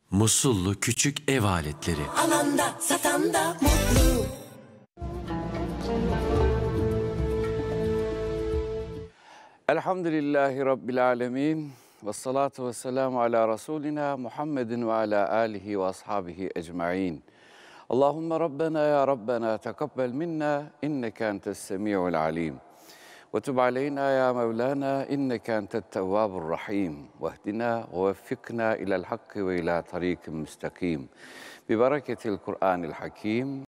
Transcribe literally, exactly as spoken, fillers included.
Musullu küçük ev aletleri. Alanda, satanda mutlu. Elhamdülillahi Rabbil alemin. Ve salatu ve selamu ala Resulina Muhammedin ve ala alihi ve ashabihi ecma'in. Allahümme Rabbena ya Rabbena tekabbel minna inneke entes semi'ul alim. Ve tub aleyna ya Mevlana inneke entet tevvabur rahim. Vehdina ve veffikna ilel hakkı ve ila tarikin müstakim. Bi bereketil Kur'anil hakim.